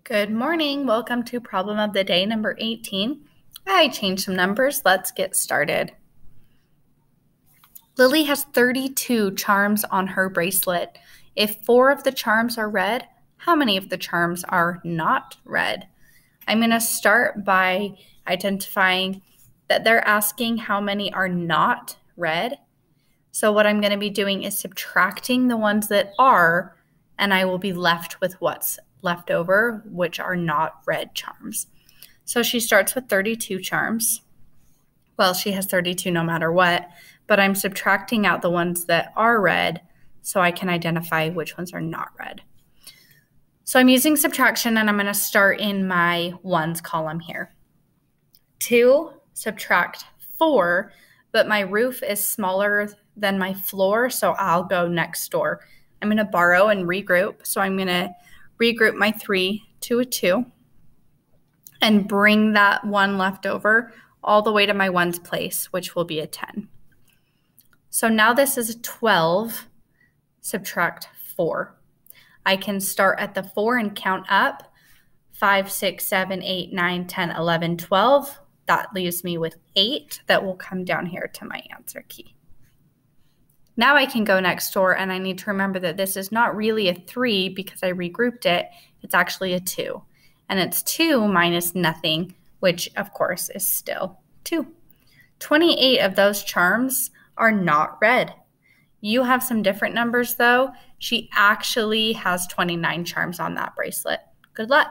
Good morning. Welcome to problem of the day number 18. I changed some numbers. Let's get started. Lily has 32 charms on her bracelet. If 4 of the charms are red, how many of the charms are not red? I'm going to start by identifying that they're asking how many are not red. So what I'm going to be doing is subtracting the ones that are, and I will be left with what's left over, which are not red charms. So she starts with 32 charms. Well, she has 32 no matter what, but I'm subtracting out the ones that are red so I can identify which ones are not red. So I'm using subtraction, and I'm going to start in my ones column here. 2 subtract 4, but my roof is smaller than my floor, so I'll go next door. I'm going to borrow and regroup, so I'm going to regroup my 3 to a 2 and bring that 1 left over all the way to my ones place, which will be a 10. So now this is a 12, subtract 4. I can start at the 4 and count up 5, 6, 7, 8, 9, 10, 11, 12. That leaves me with 8 that will come down here to my answer key. Now I can go next door, and I need to remember that this is not really a 3 because I regrouped it. It's actually a 2. And it's 2 minus nothing, which of course is still 2. 28 of those charms are not red. You have some different numbers though. She actually has 29 charms on that bracelet. Good luck.